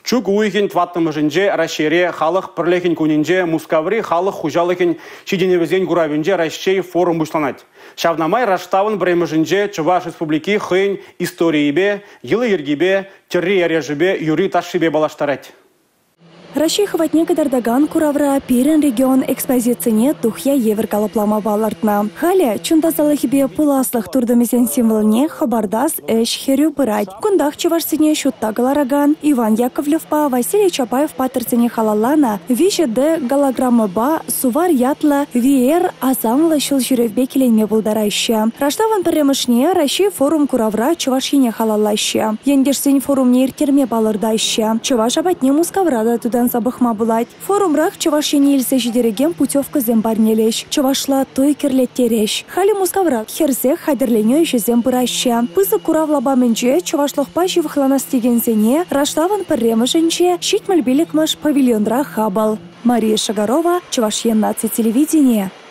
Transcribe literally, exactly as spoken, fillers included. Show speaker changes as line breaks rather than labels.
Чук уйхин тваттымыжынже Рашере халық пірлехин күнінже Мускаври халық хужалыхин шиденевізен гуравинже Рашчей форум бушланать. Шавнамай Раштавын бремыжынже Чуваш республики хын историебе, йылы ергебе, терри ярежебе, юри ташибе балаштарать.
Рашей хватне кадардаган куравра перен регион экспозицияне тухя евер калаплама балартна. Халя чундазалыхибе пыласлых турдымезен символне хабардас эш херю пырать. Кундах чувашсыне шутта галараган Иван Яковлев па Василий Чапаев патырцыне халалана вище де голограммы ба сувар ятла виер азамлы шыл жүревбе келенме булдарайшы. Раштаван піремышне Рашей форум куравра чувашине халалайшы. Енгерсен форум нертерме балырдайшы. Чуваш абатне Мускаврада тудан забыхма булать. Форумрах Чувашине илсе жидереген путевка зембарнелеш. Чувашла той керлеттереш. Хали Мускаврах херзе хадерленё еще зембыраща. Пызы куравлаба менже Чувашлых пащи выхланастеген зене Раштаван пірремышенче щитмаль биликмаш павильонра хабал. Мария Шагарова, Чувашьен наци телевидение.